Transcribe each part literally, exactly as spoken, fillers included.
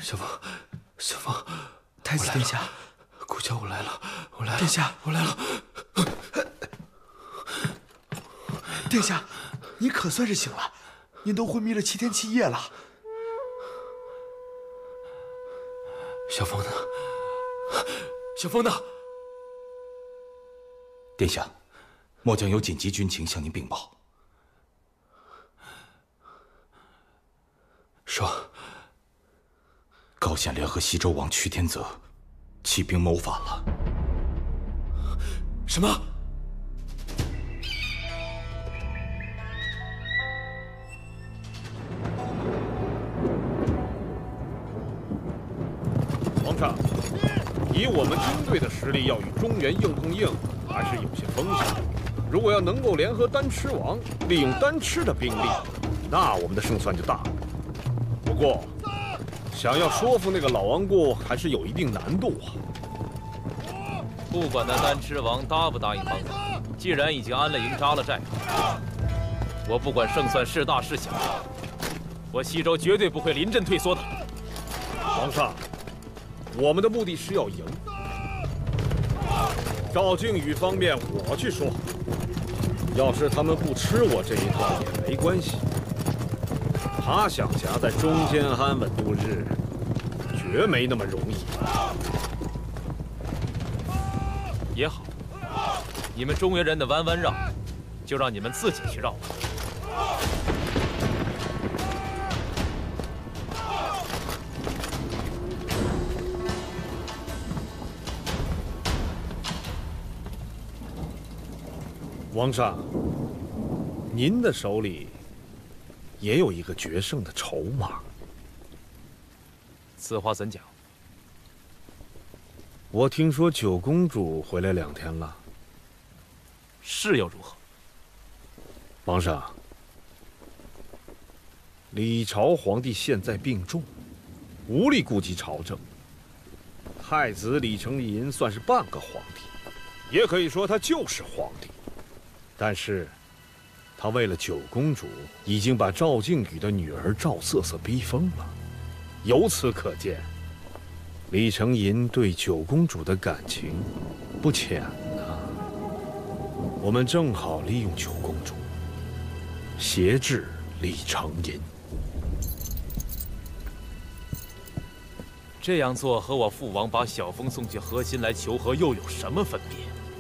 小凤，小凤， 太子殿下， 顾家，我来了，我来了， 殿下， 我来了。 殿下，您可算是醒了，您都昏迷了七天七夜了。 小凤呢？小凤呢？ 殿下，末将有紧急军情向您禀报。 说。 高显良和西周王屈天泽起兵谋反了。 什么？ 皇上，以我们军队的实力，要与中原硬碰硬，还是有些风险。如果要能够联合丹翅王，利用丹翅的兵力，那我们的胜算就大了。不过，想要说服那个老顽固，还是有一定难度啊。 不管那丹翅王答不答应帮咱，既然已经安了营、扎了寨，我不管胜算是大是小，我西周绝对不会临阵退缩的。 皇上，我们的目的是要赢。赵靖宇方面，我去说。要是他们不吃我这一套也没关系。他想夹在中间安稳度日，绝没那么容易。 也好，你们中原人的弯弯绕，就让你们自己去绕吧。 皇上，您的手里也有一个决胜的筹码。 此话怎讲？ 我听说九公主回来两天了。 是又如何？ 皇上，李朝皇帝现在病重，无力顾及朝政。太子李承寅算是半个皇帝，也可以说他就是皇帝。但是，他为了九公主，已经把赵靖宇的女儿赵瑟瑟逼疯了。由此可见，李承寅对九公主的感情不浅呐。我们正好利用九公主，挟制李承寅。 这样做和我父王把小凤送去河心来求和又有什么分别？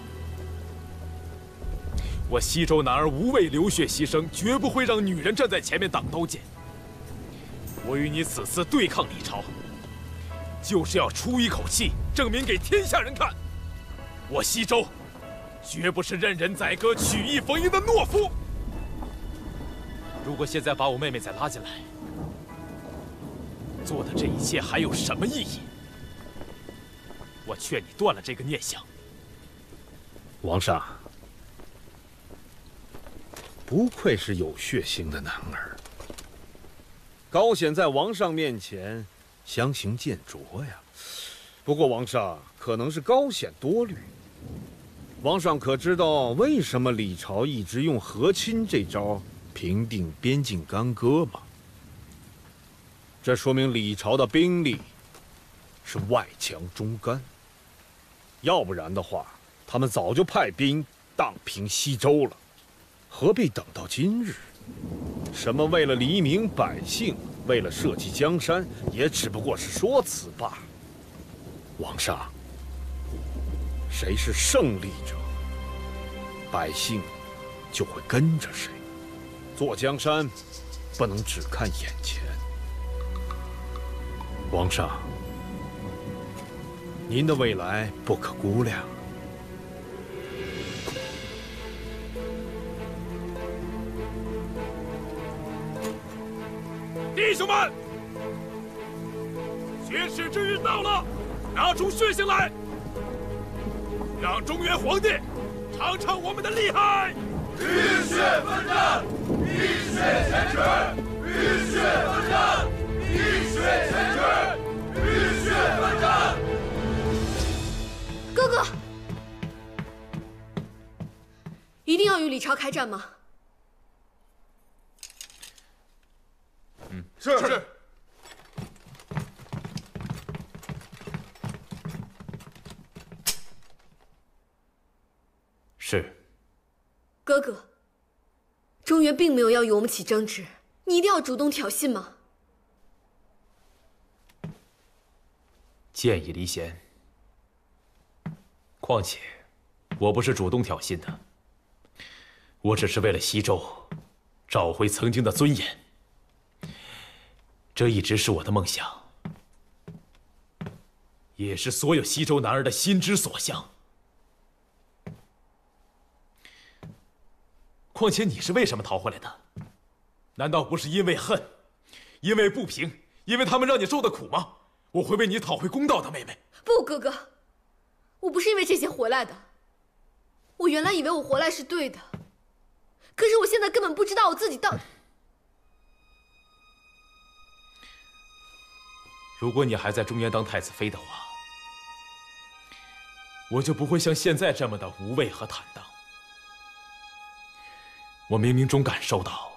我西周男儿无畏流血牺牲，绝不会让女人站在前面挡刀剑。我与你此次对抗李朝，就是要出一口气，证明给天下人看，我西周绝不是任人宰割、曲意逢迎的懦夫。如果现在把我妹妹再拉进来，做的这一切还有什么意义？我劝你断了这个念想。 皇上，不愧是有血性的男儿。高显在王上面前相形见拙呀。不过王上可能是高显多虑。王上可知道为什么李朝一直用和亲这招平定边境干戈吗？这说明李朝的兵力是外强中干。要不然的话，他们早就派兵荡平西周了。何必等到今日？什么为了黎民百姓，为了社稷江山，也只不过是说辞罢了。皇上，谁是胜利者，百姓就会跟着谁。做江山，不能只看眼前。皇上，您的未来不可估量。 弟兄们，血耻之日到了，拿出血性来，让中原皇帝尝尝我们的厉害！ 浴血奋战，浴血前耻！浴血奋战，浴血前耻！浴血奋战！ 哥哥，一定要与李朝开战吗？ 嗯， 是是。 是。 哥哥，中原并没有要与我们起争执，你一定要主动挑衅吗？ 建议离贤。况且，我不是主动挑衅的，我只是为了西周找回曾经的尊严。这一直是我的梦想，也是所有西周男儿的心之所向。况且你是为什么逃回来的？难道不是因为恨，因为不平，因为他们让你受的苦吗？我会为你讨回公道的，妹妹。 不，哥哥，我不是因为这些回来的。我原来以为我回来是对的，可是我现在根本不知道我自己到底…… 如果你还在中原当太子妃的话，我就不会像现在这么的无畏和坦荡。我冥冥中感受到，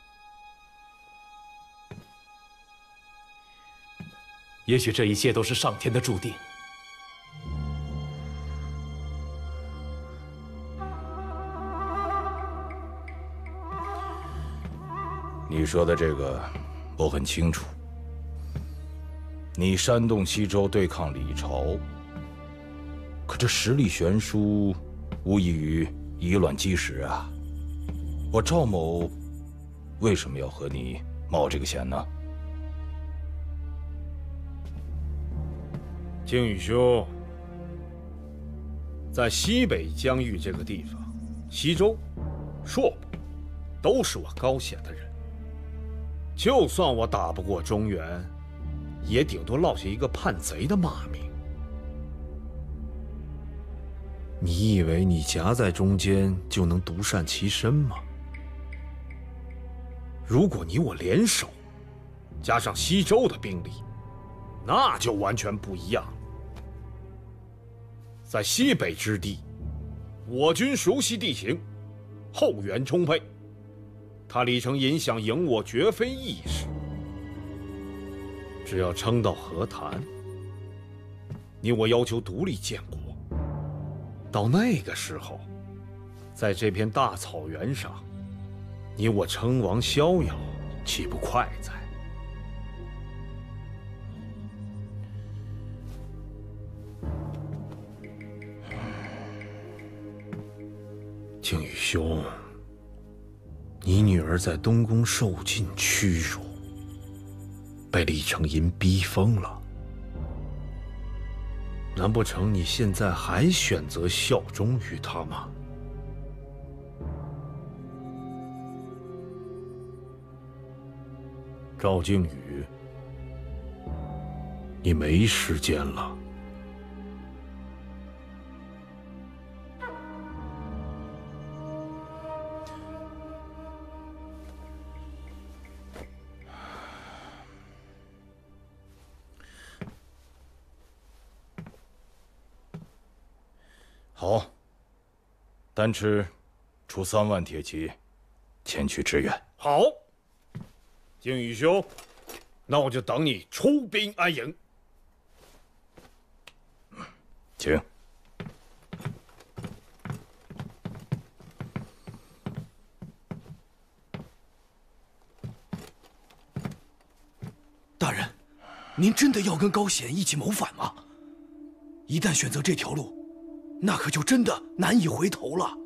也许这一切都是上天的注定。 你说的这个，我很清楚。你煽动西周对抗李朝，可这实力悬殊，无异于以卵击石啊！我赵某为什么要和你冒这个险呢？ 靖宇兄，在西北疆域这个地方，西周、朔部都是我高显的人。就算我打不过中原，也顶多落下一个叛贼的骂名。你以为你夹在中间就能独善其身吗？如果你我联手，加上西周的兵力，那就完全不一样。在西北之地，我军熟悉地形，后援充沛，他李成银想赢我绝非易事。只要撑到和谈，你我要求独立建国，到那个时候，在这片大草原上，你我称王逍遥，岂不快哉？靖宇兄，你女儿在东宫受尽屈辱，被李成银逼疯了。难不成你现在还选择效忠于他吗？赵靖宇，你没时间了。 好，丹赤出三万铁骑，前去支援。 好，靖宇兄，那我就等你出兵安营。 请。 大人，您真的要跟高显一起谋反吗？一旦选择这条路，那可就真的难以回头了。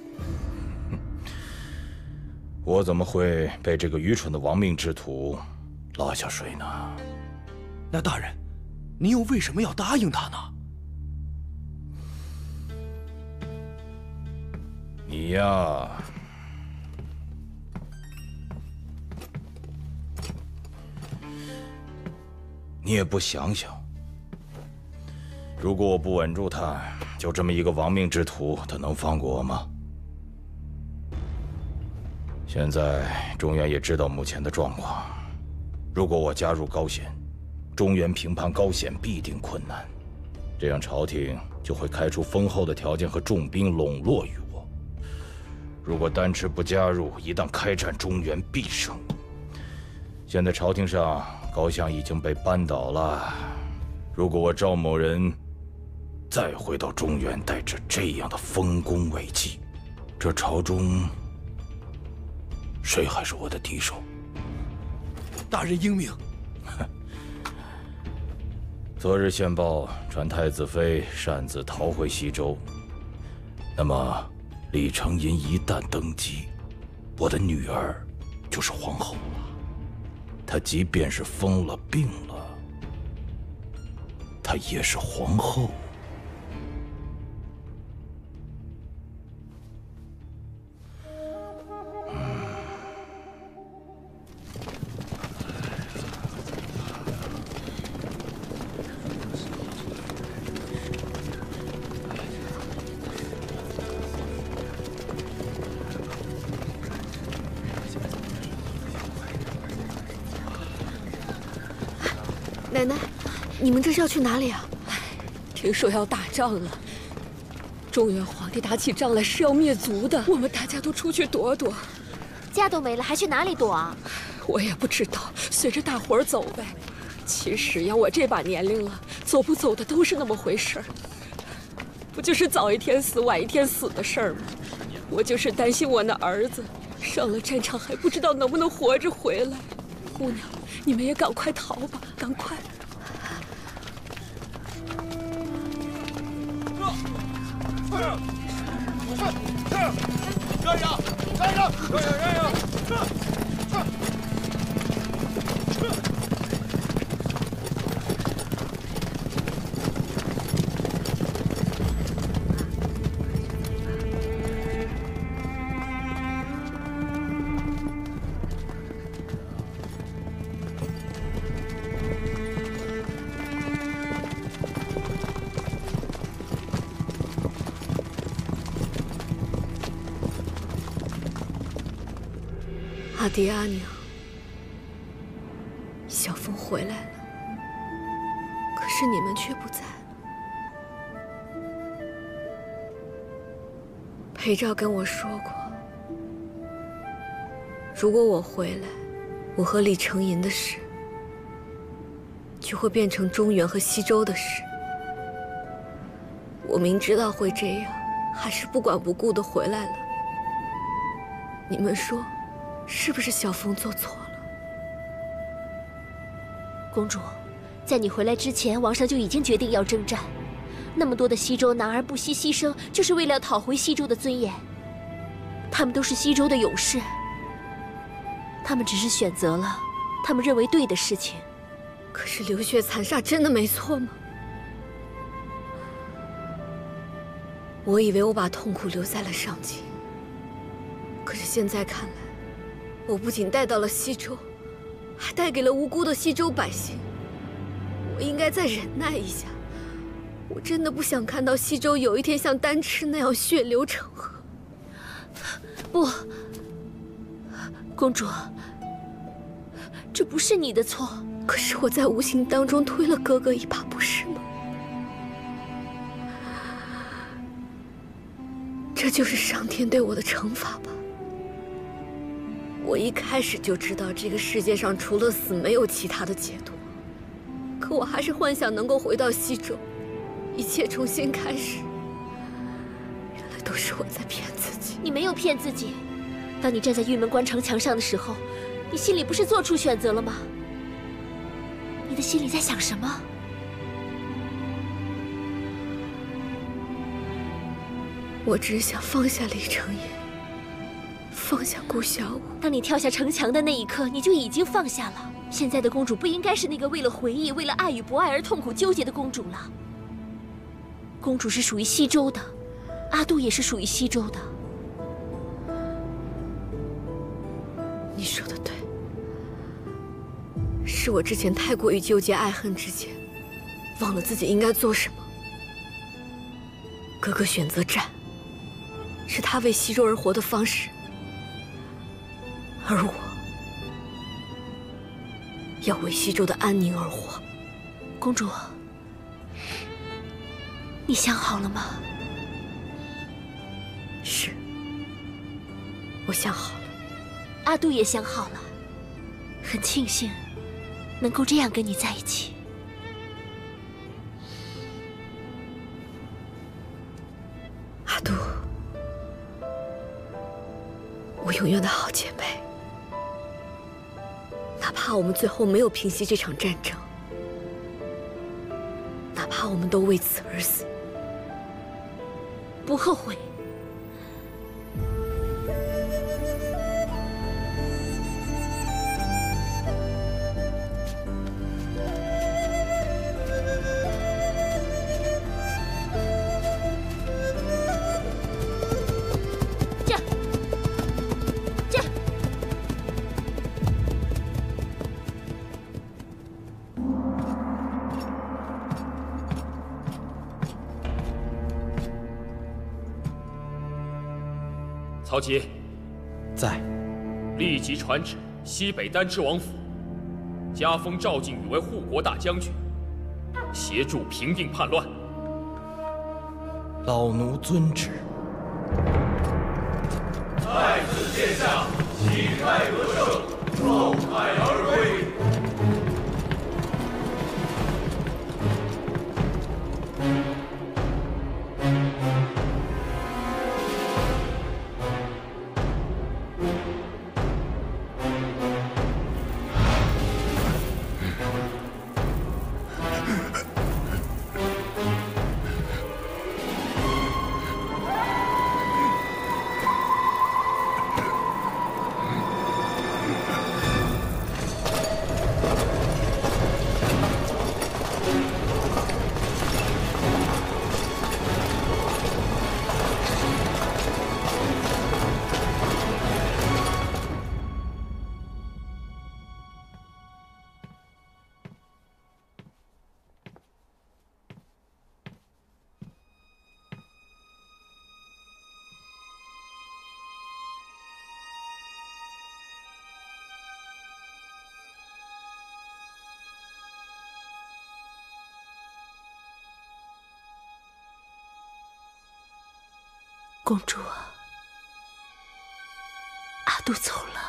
我怎么会被这个愚蠢的亡命之徒拉下水呢？ 那大人，您又为什么要答应他呢？ 你呀，你也不想想，如果我不稳住他，就这么一个亡命之徒，他能放过我吗？现在中原也知道目前的状况，如果我加入高显，中原平叛高显必定困难，这样朝廷就会开出丰厚的条件和重兵笼络于我。如果丹赤不加入，一旦开战，中原必胜。现在朝廷上高相已经被扳倒了，如果我赵某人再回到中原，带着这样的丰功伟绩， 这朝中谁还是我的敌手？ 大人英明。 昨日线报传太子妃擅自逃回西周，那么李承吟一旦登基，我的女儿就是皇后了。她即便是疯了病了，她也是皇后。 奶奶，你们这是要去哪里啊？ 听说要打仗了，中原皇帝打起仗来是要灭族的，我们大家都出去躲躲。 家都没了，还去哪里躲啊？ 我也不知道，随着大伙儿走呗。其实呀，我这把年龄了，走不走的都是那么回事儿，不就是早一天死晚一天死的事儿吗？我就是担心我那儿子上了战场还不知道能不能活着回来。姑娘，你们也赶快逃吧，赶快！ 让让让让让让让！ 阿爹阿娘，小凤回来了，可是你们却不在了。裴昭跟我说过，如果我回来，我和李承吟的事就会变成中原和西周的事。我明知道会这样，还是不管不顾的回来了。你们说？是不是小凤做错了？ 公主，在你回来之前，王上就已经决定要征战。那么多的西周男儿不惜牺牲，就是为了要讨回西周的尊严。他们都是西周的勇士，他们只是选择了他们认为对的事情。 可是流血残杀真的没错吗？我以为我把痛苦留在了上京，可是现在看来，我不仅带到了西周，还带给了无辜的西周百姓。我应该再忍耐一下。我真的不想看到西周有一天像丹赤那样血流成河。 不，公主，这不是你的错。 可是我在无形当中推了哥哥一把，不是吗？这就是上天对我的惩罚吧。我一开始就知道这个世界上除了死没有其他的解脱，可我还是幻想能够回到西周，一切重新开始。原来都是我在骗自己。 你没有骗自己。当你站在玉门关城墙上的时候，你心里不是做出选择了吗？你的心里在想什么？ 我只想放下李承吟，放下顾小舞。 当你跳下城墙的那一刻，你就已经放下了。现在的公主不应该是那个为了回忆、为了爱与不爱而痛苦纠结的公主了。公主是属于西周的，阿杜也是属于西周的。 你说的对，是我之前太过于纠结爱恨之间，忘了自己应该做什么。哥哥选择战，是他为西周而活的方式，而我要为西周的安宁而活。 公主，你想好了吗？ 是，我想好了。 阿杜也想好了，很庆幸能够这样跟你在一起。 阿杜， 我永远的好姐妹。哪怕我们最后没有平息这场战争，哪怕我们都为此而死， 不后悔。 曹节， 在。 立即传旨西北丹翅王府，加封赵靖宇为护国大将军，协助平定叛乱。 老奴遵旨。 太子殿下，旗开得胜，绕海而归。 公主，阿杜走了。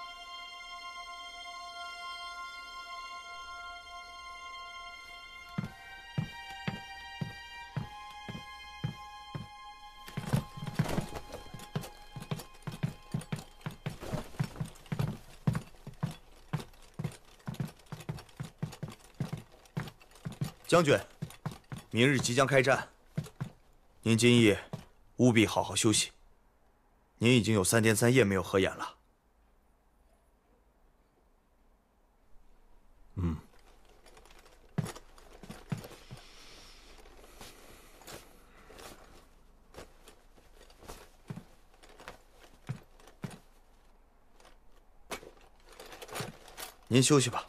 将军，明日即将开战，您今夜 务必好好休息。您已经有三天三夜没有合眼了。 嗯。 您休息吧。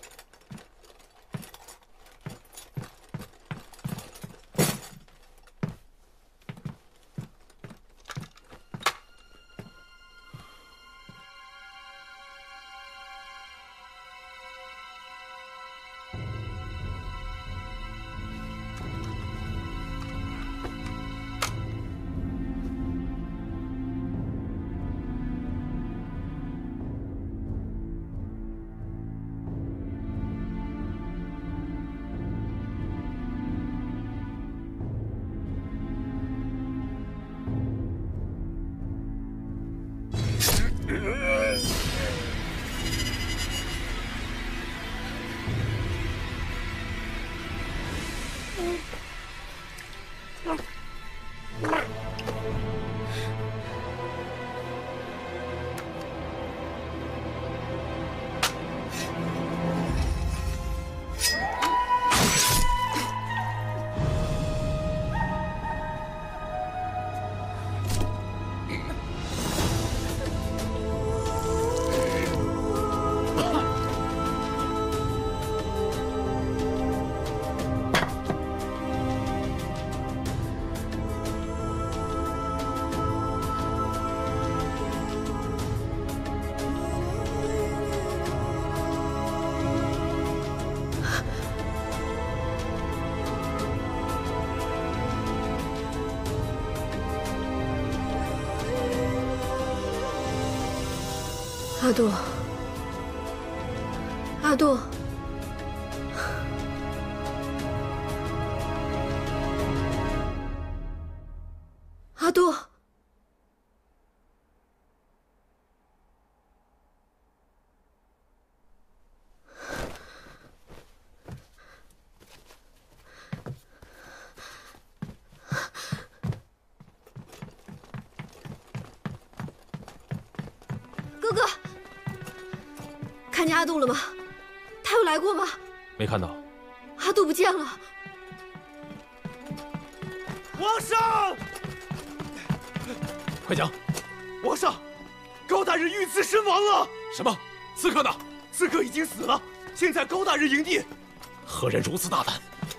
阿杜，阿杜，阿杜， 哥哥，看见阿杜了吗？他有来过吗？ 没看到。 阿杜不见了。 皇上， 快讲！ 皇上，高大人遇刺身亡了。 什么？刺客呢？ 刺客已经死了，现在高大人营地。 何人如此大胆？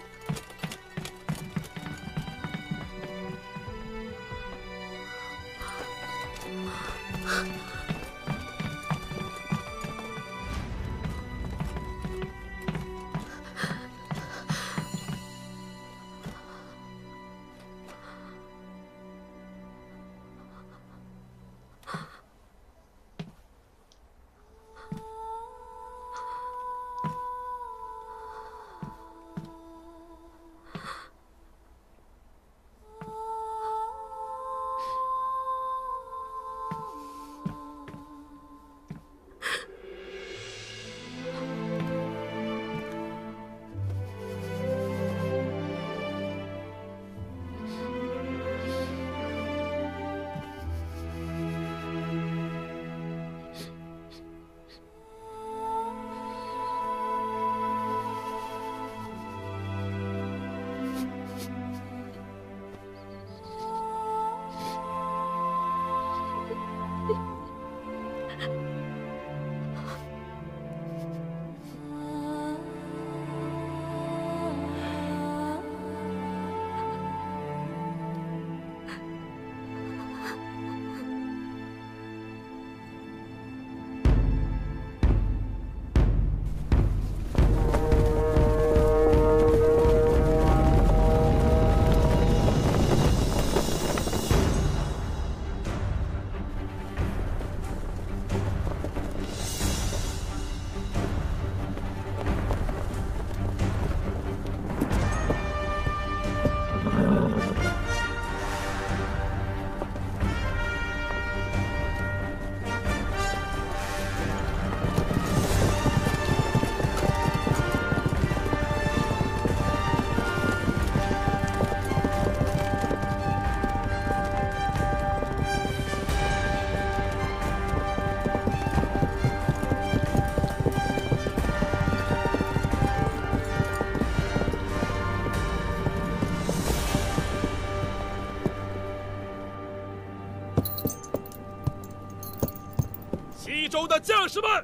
西周的将士们，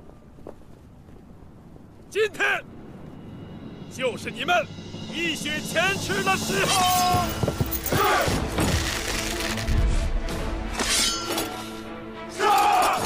今天就是你们一雪前耻的时候。是。杀！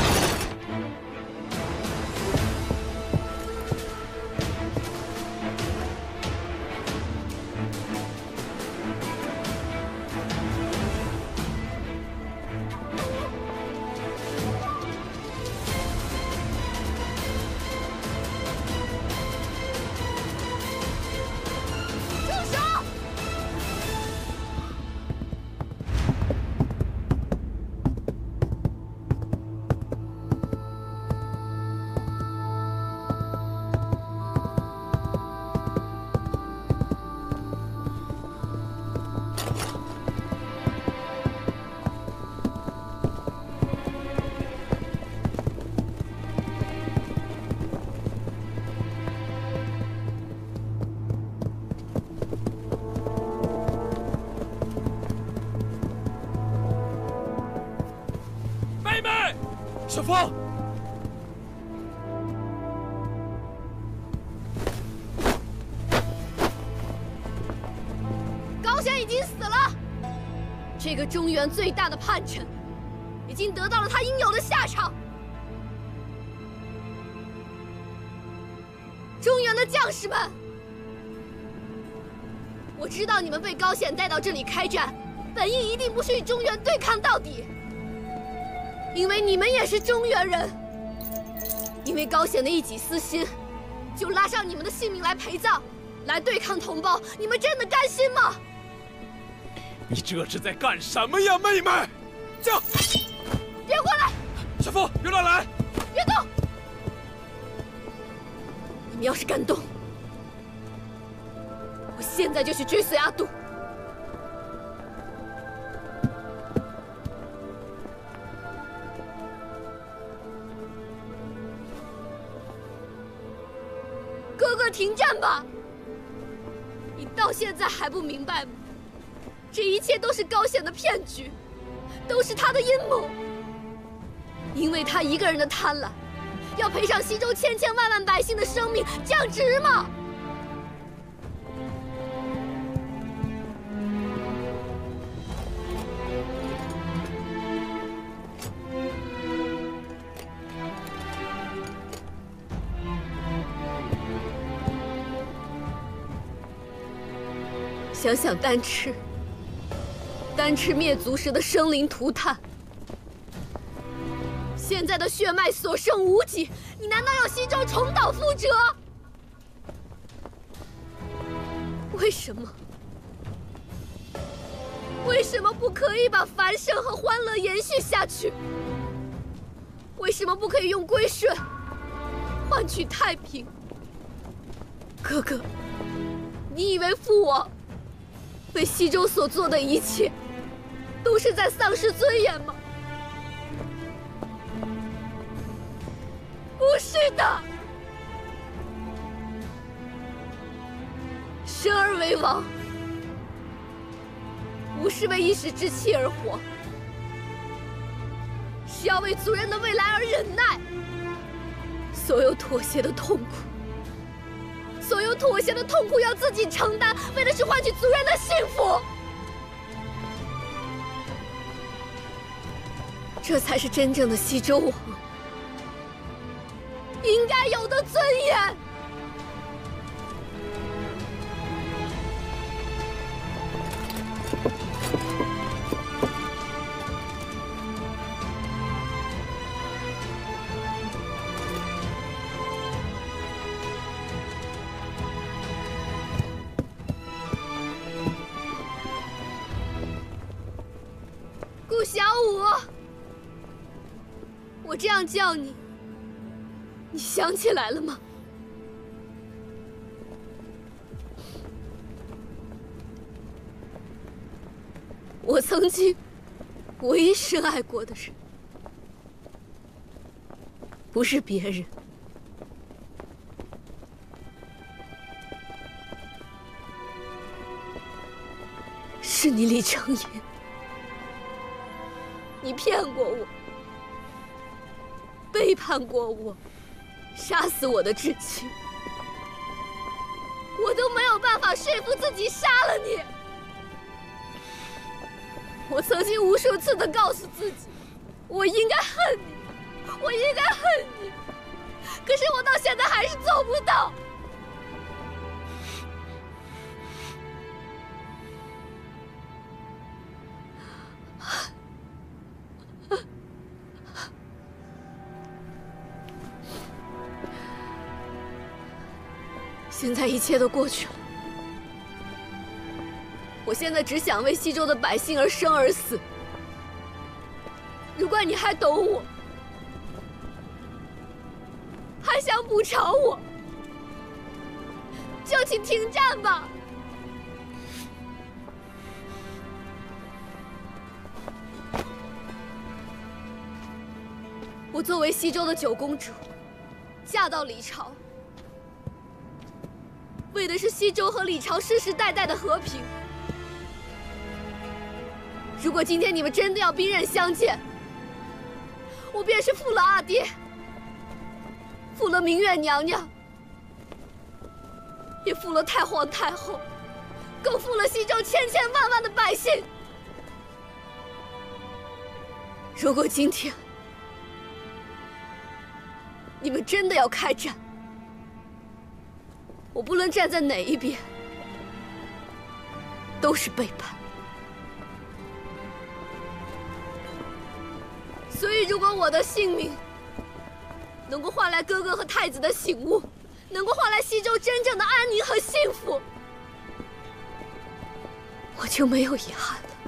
小风， 高显已经死了，这个中原最大的叛臣，已经得到了他应有的下场。中原的将士们，我知道你们被高显带到这里开战，本意一定不是与中原对抗到底。 因为你们也是中原人，因为高显的一己私心，就拉上你们的性命来陪葬，来对抗同胞，你们真的甘心吗？ 你这是在干什么呀，妹妹？驾！ 别过来！ 小风，别乱来！ 别动！你们要是敢动，我现在就去追随阿杜。 了停战吧！你到现在还不明白吗？这一切都是高显的骗局，都是他的阴谋。因为他一个人的贪婪，要赔上西周千千万万百姓的生命，这样值吗？想想丹赤，丹赤灭族时的生灵涂炭，现在的血脉所剩无几，你难道要西周重蹈覆辙？为什么？为什么不可以把繁盛和欢乐延续下去？为什么不可以用归顺换取太平？哥哥，你以为父我为西周所做的一切，都是在丧失尊严吗？不是的，生而为王，不是为一时之气而活，是要为族人的未来而忍耐。所有妥协的痛苦，所有妥协的痛苦要自己承担，为的是换取族人的幸福。这才是真正的西周王应该有的尊严。顾小五，我这样叫你，你想起来了吗？我曾经唯一深爱过的人，不是别人，是你李成言。你骗过我，背叛过我，杀死我的至亲，我都没有办法说服自己杀了你。我曾经无数次的告诉自己，我应该恨你，我应该恨你，可是我到现在还是做不到。现在一切都过去了，我现在只想为西周的百姓而生而死。如果你还懂我，还想补偿我，就请停战吧。我作为西周的九公主，嫁到李朝，为的是西周和李朝世世代代的和平。如果今天你们真的要兵刃相见，我便是负了阿爹，负了明月娘娘，也负了太皇太后，更负了西周千千万万的百姓。如果今天你们真的要开战，我不论站在哪一边，都是背叛。所以，如果我的性命能够换来哥哥和太子的醒悟，能够换来西周真正的安宁和幸福，我就没有遗憾了。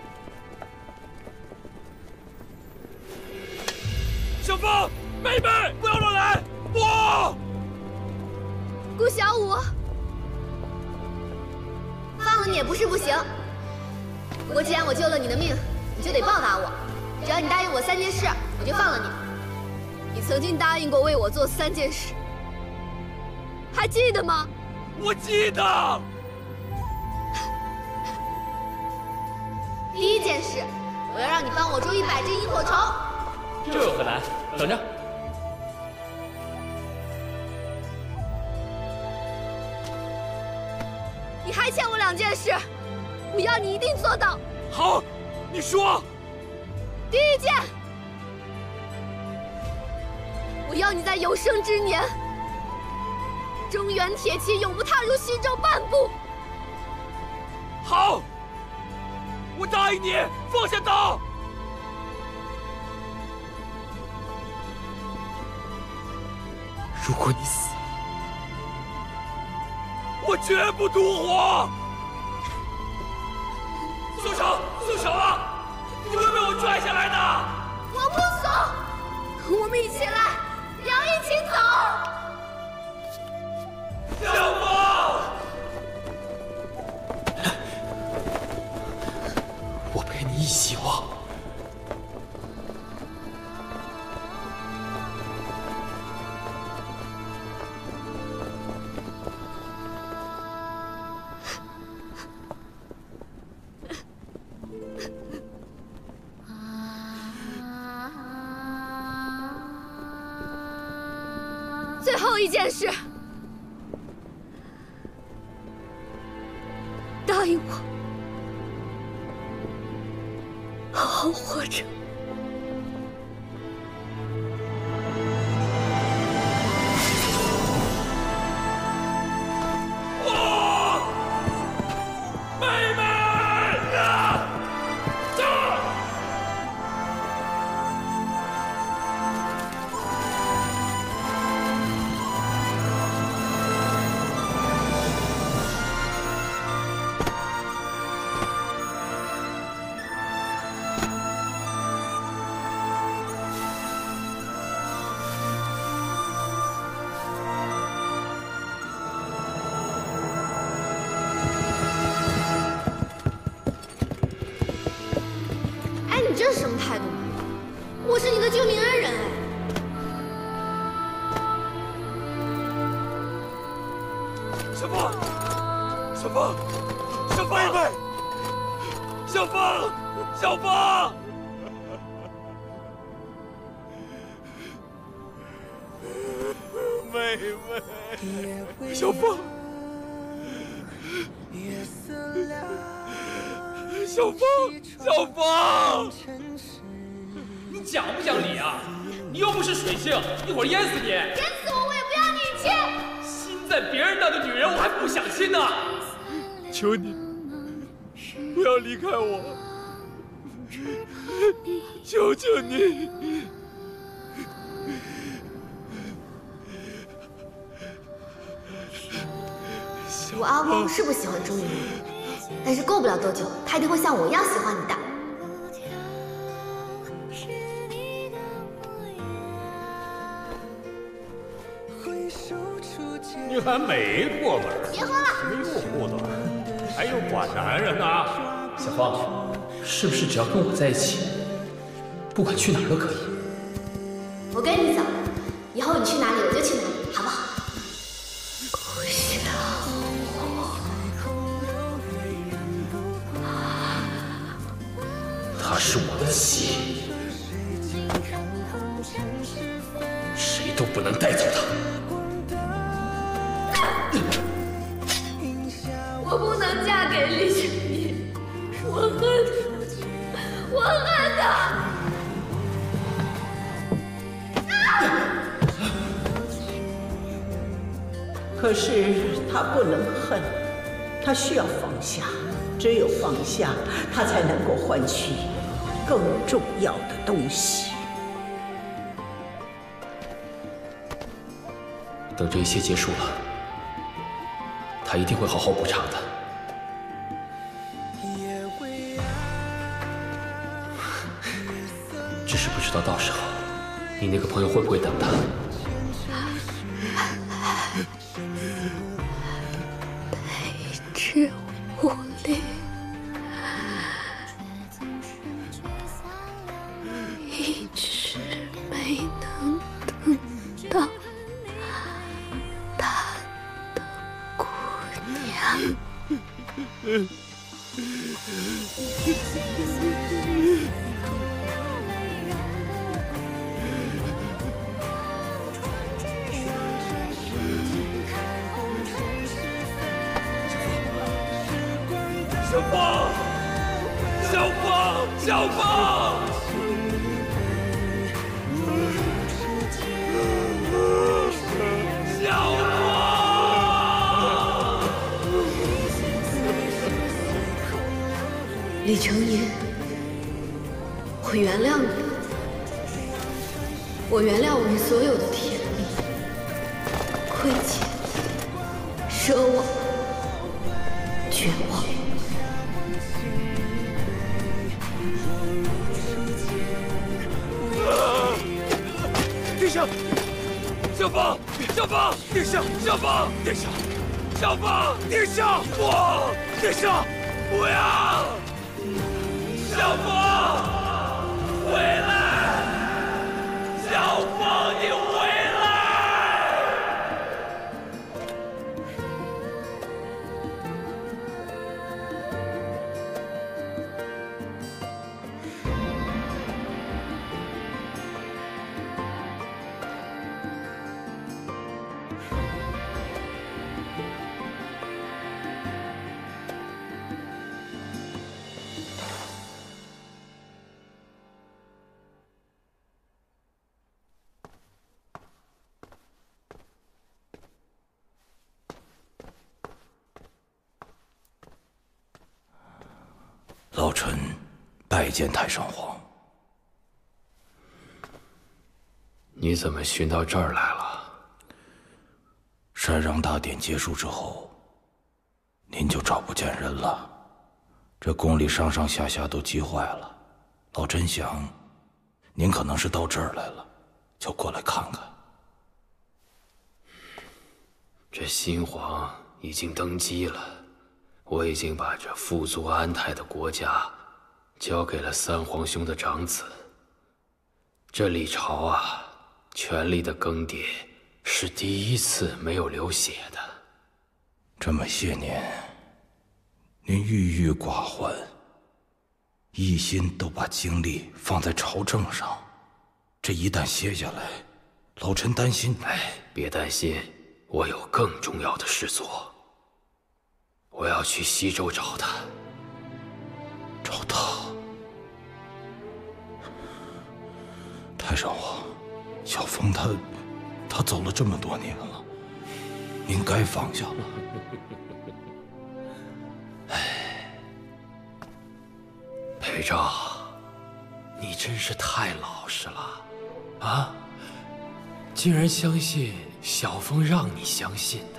小凤，妹妹，不要乱来！不！ 顾小五，放了你也不是不行。不过既然我救了你的命，你就得报答我。只要你答应我三件事，我就放了你。你曾经答应过为我做三件事， 还记得吗？ 我记得。 第一件事，我要让你帮我捉一百只萤火虫。 这有何难？等着。 你还欠我两件事，我要你一定做到。 好，你说。 第一件，我要你在有生之年，中原铁骑永不踏入西周半步。 好，我答应你，放下刀。如果你死，我绝不独活。松手，松手啊！你会被我拽下来的。 我不怂，我们一起来，要一起走。 小风，我陪你一起忘。 最后一件事，答应我，好好活着。 我妹妹啊！ 你这是什么态度？我是你的救命恩人哎！ 小凤，小凤，小凤，妹妹，小凤，小凤，妹妹，小凤，小凤，小凤， 你讲不讲理啊？你又不是水性，一会儿淹死你！ 淹死我，我也不要你亲。 心在别人那的女人，我还不想亲呢。 求你，不要离开我，求求你。 我阿翁是不喜欢钟离，但是过不了多久，他一定会像我一样喜欢你的。 你还没过门， 别喝了， 又护短，还有管男人呢？ 小凤，是不是只要跟我在一起，不管去哪儿都可以？ 我跟你走，以后你去哪里我就去哪里，好不好？ 不想我，她是我的妻，谁都不能带走她。 我不能嫁给李世民，我恨他，我恨他。 可是他不能恨，他需要放下，只有放下，他才能够换取更重要的东西。 等这一切结束了，他一定会好好补偿的。只是不知道到时候，你那个朋友会不会等他？ 陪之无力，一直没能等到他小凤，小凤，小凤！小凤！ 李成隐，我原谅你，我原谅我们所有的甜蜜、亏欠、奢望、绝望。 殿下，小凤，小凤，殿下，小凤，殿下，小凤，殿下，不，殿下，不要，小凤，回来，小凤，你回来。 老臣拜见太上皇。 你怎么寻到这儿来了？ 禅让大典结束之后，您就找不见人了。这宫里上上下下都急坏了。老臣想，您可能是到这儿来了，就过来看看。 这新皇已经登基了。 我已经把这富足安泰的国家交给了三皇兄的长子。这历朝啊，权力的更迭是第一次没有流血的。 这么些年，您郁郁寡欢，一心都把精力放在朝政上，这一旦歇下来，老臣担心。 哎，别担心，我有更重要的事做。 我要去西周找他， 找他。太上皇，小凤她，她走了这么多年了，您该放下了。 哎，裴昭，你真是太老实了，啊！竟然相信小凤让你相信的。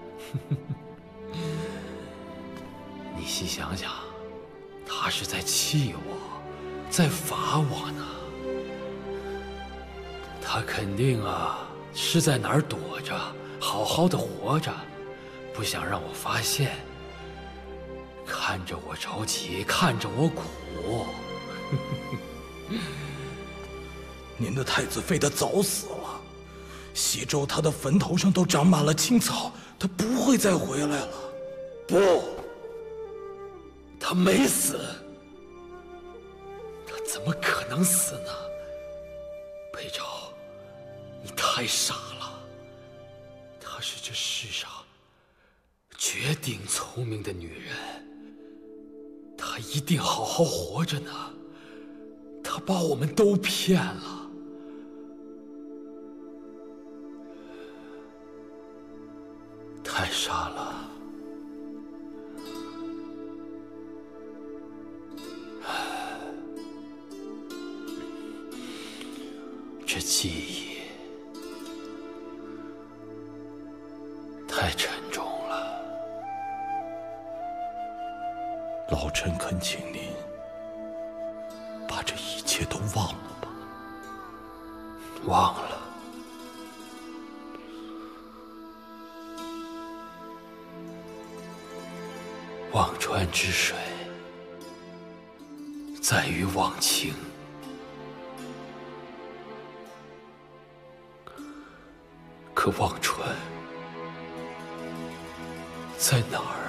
你细想想，他是在气我，在罚我呢。他肯定啊是在哪儿躲着，好好的活着，不想让我发现。看着我着急，看着我苦。 您的太子妃他早死了，西周他的坟头上都长满了青草，他不会再回来了。 不。 他没死，他怎么可能死呢？裴昭，你太傻了。她是这世上绝顶聪明的女人，她一定好好活着呢。她把我们都骗了。太傻了。 这记忆太沉重了， 老臣恳请您把这一切都忘了吧。 忘了。忘川之水，在于忘情。 可忘川在哪儿？